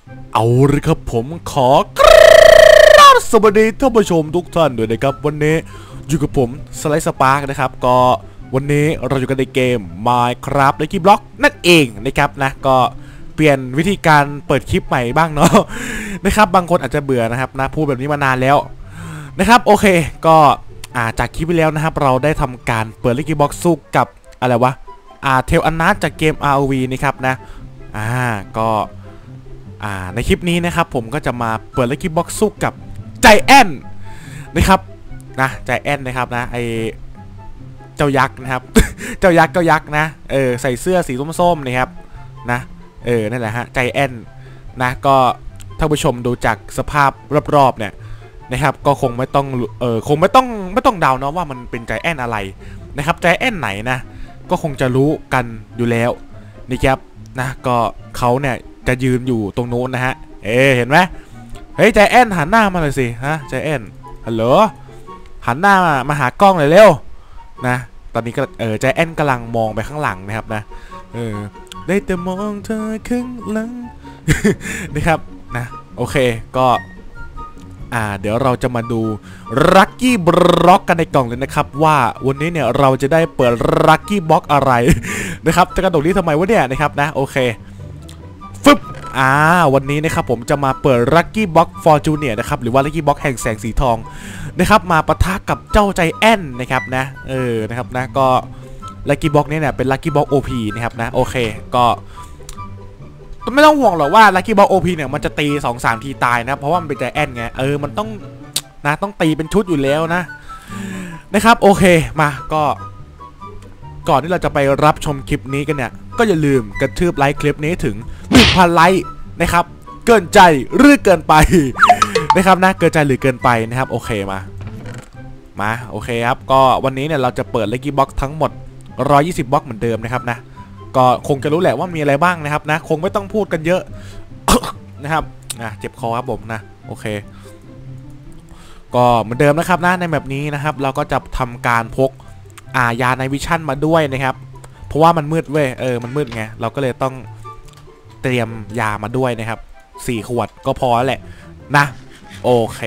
เอาเลยครับผมขสวัสดีท่านผู้ชมทุกท่านด้วยนะครับวันนี้อยู่กับผมสไลด์สปาร์กนะครับก็วันนี้เราอยู่กันในเกม Minecraft Lucky Block นั่นเองนะครับนะก็เปลี่ยนวิธีการเปิดคลิปใหม่บ้างเนาะนะครับบางคนอาจจะเบื่อนะครับนะพูดแบบนี้มานานแล้วนะครับโอเคก็จากคลิปไปแล้วนะครับเราได้ทำการเปิด Lucky Block สู้กับอะไรวะเทลอันนัทจากเกม ROV นะครับนะก็ในคลิปนี้นะครับผมก็จะมาเปิด Lucky Block สู้กับใจแอนนะครับนะใจแอนนะครับนะไอเจ้ายักษ์นะครับ เจ้ายักษ์นะใส่เสื้อสีส้มๆนะครับนะนั่นแหละฮะใจแอนนะก็ท่านผู้ชมดูจากสภาพรอบๆเนี่ยนะครับก็คงไม่ต้องเดาเนาะว่ามันเป็นใจแอนอะไรนะครับใจแอนไหนนะก็คงจะรู้กันอยู่แล้วนะครับนะก็เขาเนี่ยจะยืนอยู่ตรงโน้นนะฮะเห็นไหมเฮ้ยใจแอนหันหน้ามาเลยสิฮะใจแอนฮัลโหลหันหน้ามาหากล้องเลยเร็วนะตอนนี้ก็ใจแอนกำลังมองไปข้างหลังนะครับนะได้แต่มองเธอข้างหลัง นะครับนะโอเคก็เดี๋ยวเราจะมาดู Lucky Block กันในกล่องเลยนะครับว่าวันนี้เนี่ยเราจะได้เปิด Lucky Block อะไร นะครับจะกระโดดนี้ทำไมวะเนี่ยนะครับนะโอเคฟึบวันนี้นะครับผมจะมาเปิด Lucky Block Fortune นะครับหรือว่า Lucky Block แห่งแสงสีทองนะครับมาปะทะกับเจ้าใจแอนนะครับนะนะครับนะก็ Lucky Block เนี่ยเป็น Lucky Block OP นะครับนะโอเคก็ไม่ต้องห่วงหรอกว่า Lucky Block OP เนี่ยมันจะตี 2-3 ทีตายนะเพราะว่ามันเป็นใจแอนไงมันต้องนะต้องตีเป็นชุดอยู่แล้วนะครับโอเคมาก็ก่อนที่เราจะไปรับชมคลิปนี้กันเนี่ยก็อย่าลืมกระทืบไลค์คลิปนี้ถึง 1,000 ไลค์นะครับเกินใจหรือเกินไป นะครับนะเกินใจหรือเกินไปนะครับโอเคมาโอเคครับก็วันนี้เนี่ยเราจะเปิด Lucky Block ทั้งหมด120 บล็อกเหมือนเดิมนะครับนะก็คงจะรู้แหละว่ามีอะไรบ้างนะครับนะคงไม่ต้องพูดกันเยอะ นะครับเจ็บคอครับผมนะโอเคก็เหมือนเดิมนะครับนะในแบบนี้นะครับเราก็จะทำการพกยาในวิชั่นมาด้วยนะครับเพราะว่ามันมืดเว้ยมันมืดไงเราก็เลยต้องเตรียมยามาด้วยนะครับ4 ขวดก็พอแล้วแหละนะโอเค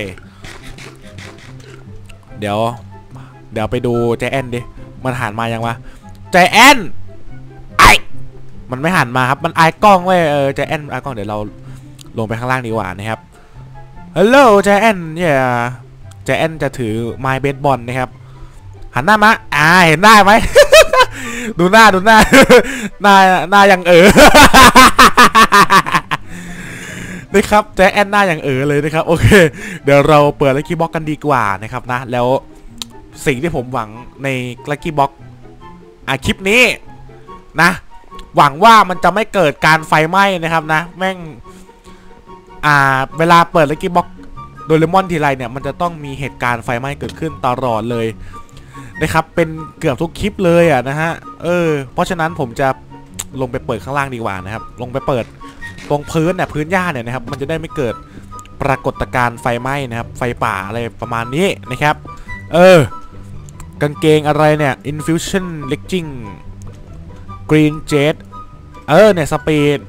เดี๋ยวไปดูใจแอนดิมันหันมายังวะใจแอนมันไม่หันมาครับมันอายกล้องเว้ยใจแอนอายกล้องเดี๋ยวเราลงไปข้างล่างดีกว่านะครับฮัลโหลใจแอนเนี่ยใจแอนจะถือไม้เบสบอลนะครับหันหน้ามาเห็นได้ไหม ดูหน้า หน้ายังนะครับใจแอนหน้ายังเลยนะครับโอเคเดี๋ยวเราเปิด Lucky Block กันดีกว่านะครับนะแล้วสิ่งที่ผมหวังใน Lucky Block คลิปนี้นะหวังว่ามันจะไม่เกิดการไฟไหม้นะครับนะแม่งเวลาเปิด Lucky Block โดเรมอนทีไรเนี่ยมันจะต้องมีเหตุการณ์ไฟไหม้เกิดขึ้นตลอดเลยนะครับเป็นเกือบทุกคลิปเลยนะฮะเพราะฉะนั้นผมจะลงไปเปิดข้างล่างดีกว่านะครับลงไปเปิดตรงพื้นเนี่ยพื้นหญ้าเนี่ยนะครับมันจะได้ไม่เกิดปรากฏการณ์ไฟไหม้นะครับไฟป่าอะไรประมาณนี้นะครับกางเกงอะไรเนี่ย Infusion Legging Green Jetเนี่ยสปีด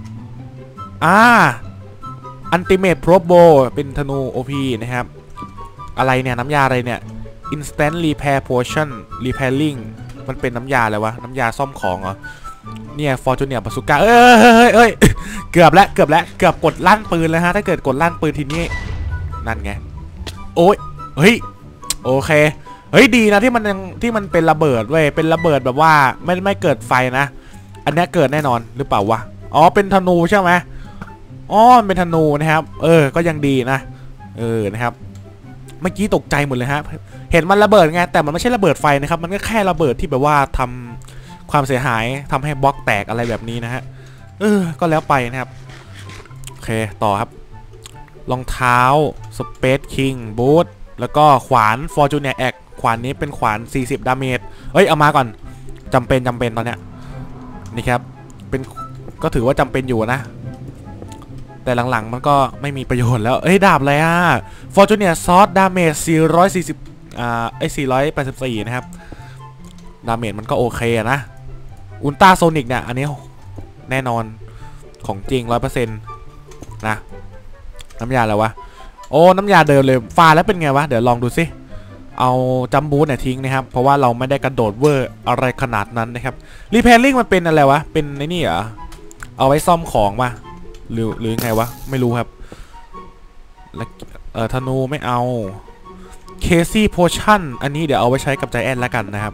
Ultimate Pro Bow เป็นธนู OP นะครับอะไรเนี่ยน้ำยาอะไรเนี่ย Instant Repair Potion Repairing มันเป็นน้ำยาอะไรวะน้ำยาซ่อมของเหรอเนี่ย Fortune Bazooka เกือบกดลั่นปืนแล้วฮะถ้าเกิดกดลั่นปืนทีนี้นั่นไงโอ้ยเฮ้ยโอเคเฮ้ยดีนะที่มันเป็นระเบิดเว้ยเป็นระเบิดแบบว่าไม่เกิดไฟนะอันนี้เกิดแน่นอนหรือเปล่าวะเป็นธนูใช่ไหมเป็นธนูนะครับก็ยังดีนะนะครับเมื่อกี้ตกใจหมดเลยฮะเห็นมันระเบิดไงแต่มันไม่ใช่ระเบิดไฟนะครับมันก็แค่ระเบิดที่แบบว่าทำความเสียหายทำให้บล็อกแตกอะไรแบบนี้นะฮะก็แล้วไปนะครับโอเคต่อครับรองเท้า Space King Boot แล้วก็ขวาน Fortune X ขวานนี้เป็นขวาน40 ดาเมจเอามาก่อนจำเป็นตอนเนี้ยนี่ครับเป็นก็ถือว่าจำเป็นอยู่นะแต่หลังๆมันก็ไม่มีประโยชน์แล้วดาบอะไรFortune Sword ดาเมจ484นะครับดาเมจมันก็โอเคนะอุลตราโซนิกเนี่ยอันนี้แน่นอนของจริง 100% นะน้ำยาอะไรวะโอ้น้ำยาเดิมเลยฟาแล้วเป็นไงวะเดี๋ยวลองดูสิเอาจัมบูทเนี่ยทิ้งนะครับเพราะว่าเราไม่ได้กระโดดเวอร์อะไรขนาดนั้นนะครับรีเพลลิ่งมันเป็นอะไรวะเป็นในนี่เหรอเอาไว้ซ่อมของป่ะหรือไงวะไม่รู้ครับธนูไม่เอาเคซี่โพชั่นอันนี้เดี๋ยวเอาไว้ใช้กับใจแอนแล้วกันนะครับ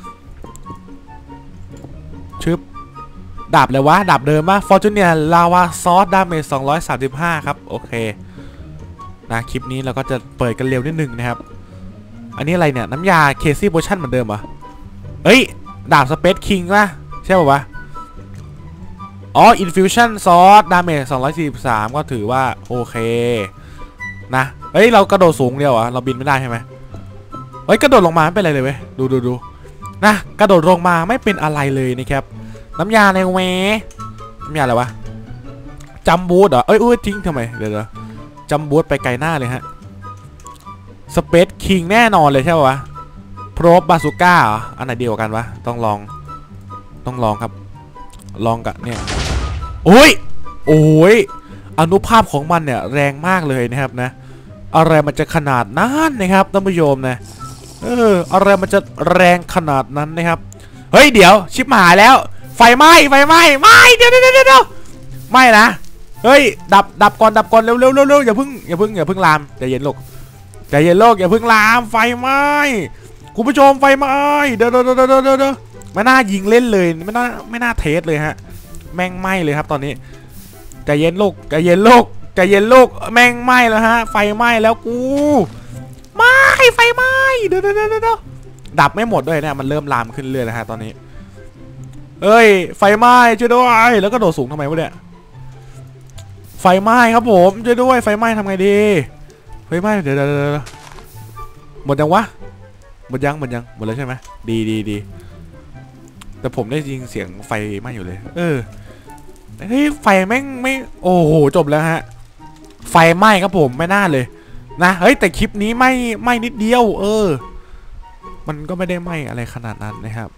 ชึบดาบเลยวะดาบเดิมป่ะฟอร์จูเนียลาวาซอสดาเมจ235ครับโอเคนะคลิปนี้เราก็จะเปิดกันเร็วนิดนึงนะครับอันนี้อะไรเนี่ยน้ำยาเคซี่โพชั่นเหมือนเดิมเหรอเอ้ยดาบสเปซคิงป่ะใช่ป่ะวะอ๋ออินฟิวชั่นซอสดาเมจ243ก็ถือว่าโอเคนะเฮ้ยเรากระโดดสูงเดียวอ่ะเราบินไม่ได้ใช่ไหมเฮ้ยกระโดดลงมาไม่เป็นไรเลยเว้ยดูนะกระโดดลงมาไม่เป็นอะไรเลยนะครับน้ำยาในเวน้ำยาอะไรวะจัมบูทเหรอเอ้ยทิ้งทำไมเดี๋ยวจัมบูทไปไกลหน้าเลยฮะสเปซคิงแน่นอนเลยใช่ป่ะวะโพรบบาซูก้าเหรออันไหนเดียวกันวะต้องลองครับลองกับเนี่ยโอ้ยอนุภาพของมันเนี่ยแรงมากเลยนะครับนะอะไรมันจะขนาดนั้นนะครับท่านผู้ชมนะอะไรมันจะแรงขนาดนั้นนะครับเฮ้ยเดี๋ยวชิบหายแล้วไฟไหม้ไม่เดี๋ยวไม่นะเฮ้ยดับก่อนเร็วอย่าเพิ่งลามใจเย็นโลกอย่าเพิ่งลามไฟไหม้คุณผู้ชมไฟไหม้เดี๋ยวไม่น่ายิงเล่นเลยไม่น่าเทสเลยฮะแม่งไหม้เลยครับตอนนี้ใจเย็นโลกแม่งไหม้แล้วฮะไฟไหม้แล้วกูไม่ไฟไหม้เดี๋ยวดับไม่หมดด้วยเนี่ยมันเริ่มลามขึ้นเรื่อยแล้วฮะตอนนี้เอ้ยไฟไหม้ช่วยด้วยแล้วก็โดดสูงทำไมวะเนี่ยไฟไหม้ครับผมช่วยด้วยไฟไหม้ทำไงดีไฟไหม้เดี๋ยวหมดยังวะหมดแล้วใช่ไหมดีแต่ผมได้ยินเสียงไฟไหม้อยู่เลยเฮ้ยไฟแม่งไม่โอ้โหจบแล้วฮะไฟไหม้ครับผมไม่น่าเลยนะเฮ้ยแต่คลิปนี้ไหม้นิดเดียวมันก็ไม่ได้ไหม้อะไรขนาดนั้นนะครับ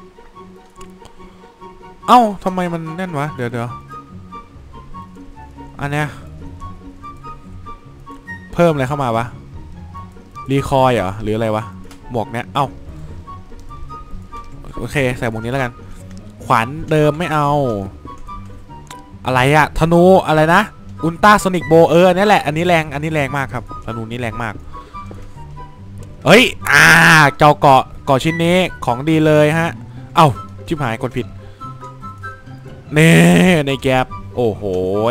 เอ้าทำไมมันแน่นวะเดี๋ยวอันเนี้ยเพิ่มอะไรเข้ามาวะรีคอยเหรอหรืออะไรวะหมวกเนี้ยเอ้าโอเคใส่หมวกนี้แล้วกันขวานเดิมไม่เอาอะไรอะธนูอะไรนะอุลตราโซนิกโบนี่แหละอันนี้แรงมากครับธนูนี้แรงมากเฮ้ยเจ้าเกาะชิ้นนี้ของดีเลยฮะเอ้าชิบหายกดผิดนี่ในแก๊ปโอ้โห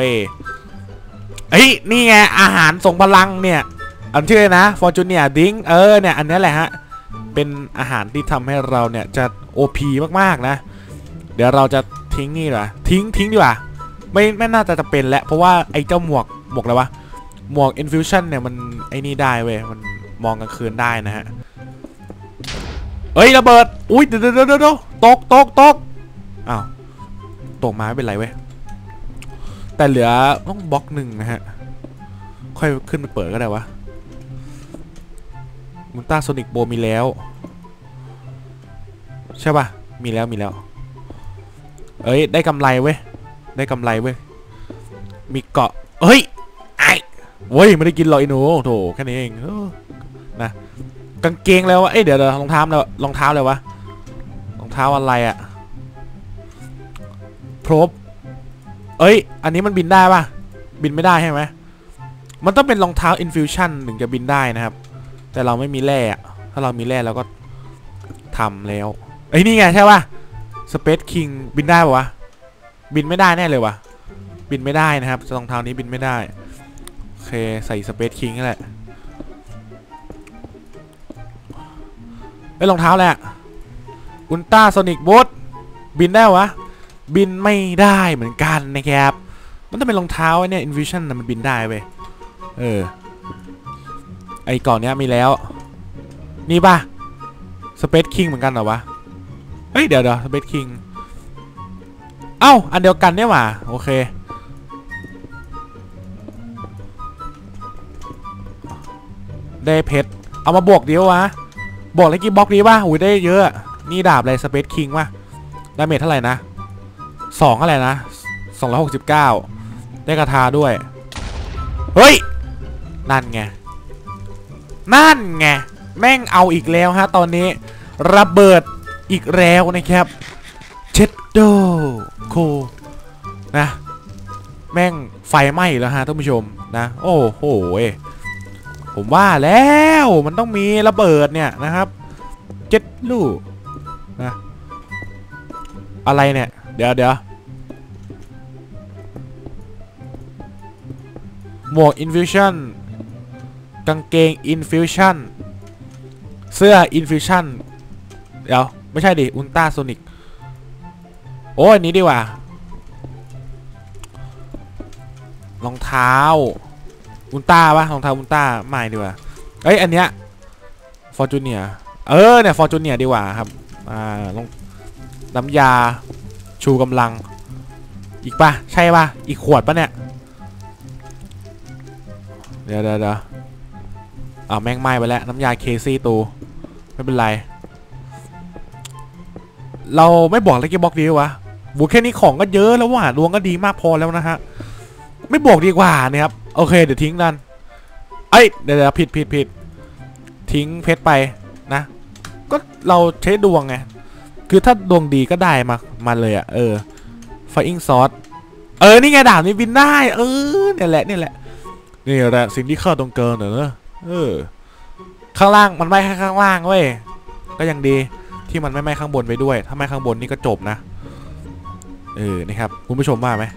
นี่ไงอาหารส่งพลังเนี่ยอันชื่อนะฟอร์จูเนียดิ้งเนี่ยอันนี้แหละฮะเป็นอาหารที่ทำให้เราเนี่ยจะ OP มากๆนะเดี๋ยวเราจะทิ้งนี่เหรอทิ้งดีกว่าไม่น่าจะเป็นแล้วเพราะว่าไอ้เจ้าหมวกอะไรวะหมวก Infusion เนี่ยมันไอ้นี่ได้เว้ยมันมองกลางคืนได้นะฮะระเบิดอุ้ยเดี๋ยวตกอ้าวตกมาไม่เป็นไรเว้ยแต่เหลือต้องบล็อกหนึ่งนะฮะค่อยขึ้นไปเปิดก็ได้วะมุนต้าโซนิกโบมีแล้วใช่ป่ะมีแล้วได้กำไรเว้ยมีเกาะไม่ได้กินหรอกไอ้หนูโถแค่นี้เองนะกางเกงแล้ววะเดี๋ยวรองเท้าเลยวะรองเท้าอะไรอะโพรบอันนี้มันบินได้ป่ะบินไม่ได้ใช่ไหมมันต้องเป็นรองเท้า Infusion ถึงจะบินได้นะครับแต่เราไม่มีแร่ถ้าเรามีแร่เราก็ทำแล้วนี่ไงใช่ป่ะ Space King บินได้ป่ะวะบินไม่ได้แน่เลยวะบินไม่ได้นะครับรองเท้านี้บินไม่ได้โอเคใส่ Space King นั่นแหละรองเท้าแหละอุลตราโซนิกบูทบินได้วะบินไม่ได้เหมือนกันนะครับมันต้องเป็นรองเท้าเนี่ย Infusion มันบินได้เว้ยไอ้ก่อนเนี้ยมีแล้วนี่ป่ะ Space King เหมือนกันเหรอวะเดี๋ยวSpace King เอ้าอันเดียวกันเนี่ยว่ะโอเคได้เพชรเอามาบวกเดียววะบวกแล้วกี่บล็อกดีป่ะอุ้ยได้เยอะนี่ดาบอะไร Space King ป่ะดาเมจเท่าไหร่นะ2อะไรนะ269ได้กระทาด้วยเฮ้ยนั่นไงนั่นไงแม่งเอาอีกแล้วฮะตอนนี้ระเบิดอีกแล้วนะครับเชดโดโคนะแม่งไฟไหม้แล้วฮะท่านผู้ชมนะโอ้โหผมว่าแล้วมันต้องมีระเบิดเนี่ยนะครับเจ็ดลูกนะอะไรเนี่ยเดี๋ยวหมวกอินฟิวชั่นกางเกงอินฟิวชั่นเสื้ออินฟิวชั่นเดี๋ยวไม่ใช่ดิอุลตราโซนิกโอ้อันนี้ดีกว่ารองเท้าอุลตร้าปะรองเท้าอุลตร้าไม่ดีกว่าเอ้ยอันเนี้ยฟอร์จูเนียเนี่ยฟอร์จูเนียดีกว่าครับลงน้ำยาชูกำลังอีกปะใช่ปะอีกขวดปะเนี่ยเดี๋ยวแม่งไหม้ไปแล้วน้ำยาเคซี่ตูไม่เป็นไรเราไม่บอกเลยกี่บล็อกดีวะบูแค่นี้ของก็เยอะแล้วว่ะดวงก็ดีมากพอแล้วนะฮะไม่บอกดีกว่านะครับโอเคเดี๋ยวทิ้งนั่นเดี๋ยวผิดทิ้งเพชรไปนะก็เราใช้ดวงไงคือถ้าดวงดีก็ได้มาเลยอ่ะFlying Swordนี่ไงดาบนี้บินได้เนี่ยแหละสิ่งที่ข้าต้องการเนอะข้างล่างมันไม่ข้างล่างเว้ยก็ยังดีที่มันไม่ข้างบนไปด้วยถ้าไม่ข้างบนนี่ก็จบนะนี่ครับคุณผู้ชมว่าไหม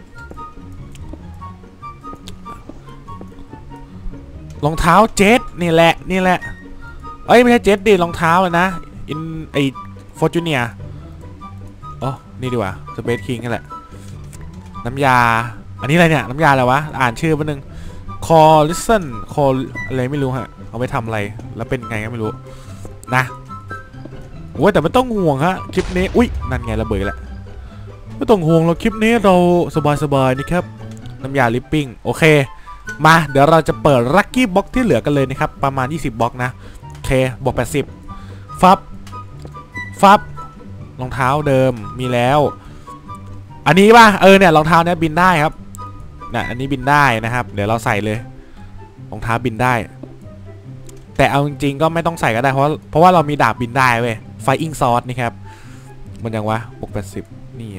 รองเท้าเจ็ตนี่แหละไม่ใช่เจ็ตดิรองเท้าเลยนะฟอร์จูเนียนี่ดีกว่าสเปซคิงนั่นแหละน้ำยาอันนี้อะไรเนี่ยน้ำยาอะไรวะอ่านชื่อแป๊บนึงคอลิสเซนคออะไรไม่รู้ฮะเอาไปทำอะไรแล้วเป็นไงก็ไม่รู้นะโอ้ยแต่ไม่ต้องห่วงฮะคลิปนี้อุ้ยนั่นไงระเบิดแล้วไม่ต้องห่วงเราคลิปนี้เราสบายนี่ครับน้ำยาลิปปิ้งโอเคมาเดี๋ยวเราจะเปิดลัคกี้บ็อกที่เหลือกันเลยนะครับประมาณ20บ็อกนะโอเคบอก80ฟับรองเท้าเดิมมีแล้วอันนี้ป่ะเนี่ยรองเท้าเนี้ยบินได้ครับเนี่ยอันนี้บินได้นะครับเดี๋ยวเราใส่เลยรองเท้าบินได้แต่เอาจริงๆก็ไม่ต้องใส่ก็ได้เพราะว่าเรามีดาบบินได้เว้ยFlying Swordนี่ครับมันยังวะบวก80นี่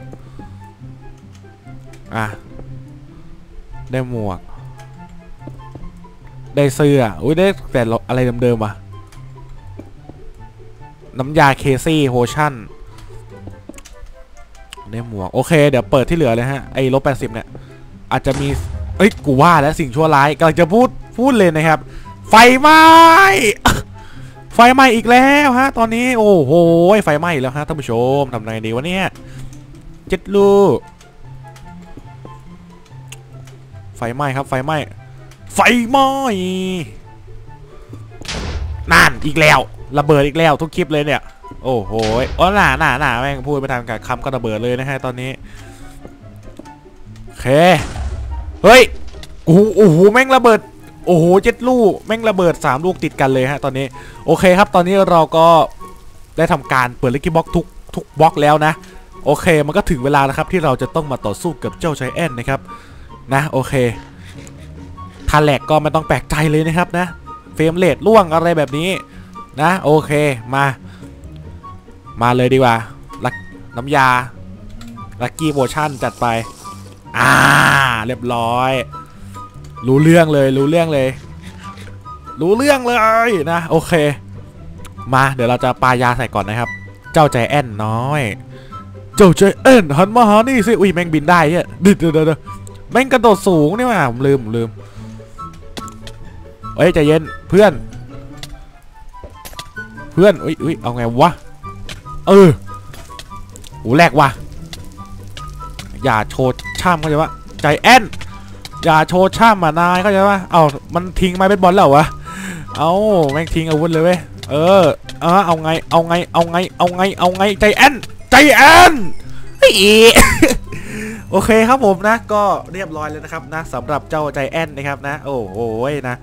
ได้หมวกได้เสื้ออุ้ยได้แต่อะไรเดิมๆว่ะน้ำยาเคซี่โฮชั่นได้หมวกโอเคเดี๋ยวเปิดที่เหลือเลยฮะลบ80เนี่ยอาจจะมีกูว่าแล้วสิ่งชั่วร้ายกำลังจะพูดเลยนะครับไฟไหม้ไฟไหม้อีกแล้วฮะตอนนี้โอ้โหไฟไหม้แล้วฮะท่านผู้ชมทำไงดีวะเนี่ยเจ็ดลูกไฟไหม้ครับไฟไหม้นั่นอีกแล้วระเบิดอีกแล้วทุกคลิปเลยเนี่ยโอ้โหหน้าแม่งพูดไปทางกับคำก็ระเบิดเลยนะฮะตอนนี้โอเคเฮ้ยโอ้โหแม่งระเบิดโอ้โห7 ลูกแม่งระเบิด3 ลูกติดกันเลยฮะตอนนี้โอเคครับตอนนี้เราก็ได้ทำการเปิดลัคกี้บ็อกทุกบล็อกแล้วนะโอเคมันก็ถึงเวลาแล้วครับที่เราจะต้องมาต่อสู้กับเจ้าไจแอนท์นะครับนะโอเคถ้าแหลกก็ไม่ต้องแปลกใจเลยนะครับนะเฟรมเรทล่วงอะไรแบบนี้นะโอเคมาเลยดีกว่าน้ำยาลัคกี้โพชั่นจัดไปเรียบร้อยรู้เรื่องเลยนะโอเคมาเดี๋ยวเราจะปายาใส่ก่อนนะครับเจ้าไจแอนท์น้อยเจ้าไจแอนท์หันมาหานี่สิอุ้ยแม่งบินได้เนี่ยเดี๋ยวแม่งกระโดดสูงนี่ว่ะผมลืมใจเย็นเพื่อนอุ้ยเอาไงวะหูแรกว่ะอย่าโชว์ช่ำเข้าใจปะไจแอนท์อย่าโชว์ช่ำนายเข้าใจปะมันทิ้งไม้เบสบอลแล้ววะแม่งทิ้งอาวุธเลยเว้ยเอาไงไจแอนท์โอเคครับผมนะก็เรียบร้อยแล้วนะครับนะสำหรับเจ้าไจแอนท์นะครับนะโอ้โหนะ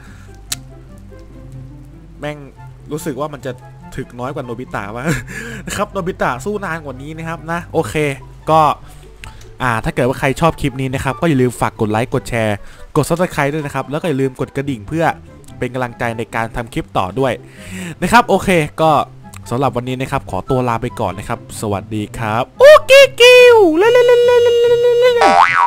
แม่งรู้สึกว่ามันจะถึกน้อยกว่าโนบิตะวะนะครับโนบิตะสู้นานกว่านี้นะครับนะโอเคก็ถ้าเกิดว่าใครชอบคลิปนี้นะครับก็อย่าลืมฝากกดไลค์กดแชร์กด Subscribe ด้วยนะครับแล้วก็อย่าลืมกดกระดิ่งเพื่อเป็นกำลังใจในการทำคลิปต่อด้วยนะครับโอเคก็สำหรับวันนี้นะครับขอตัวลาไปก่อนนะครับสวัสดีครับโอเคกิว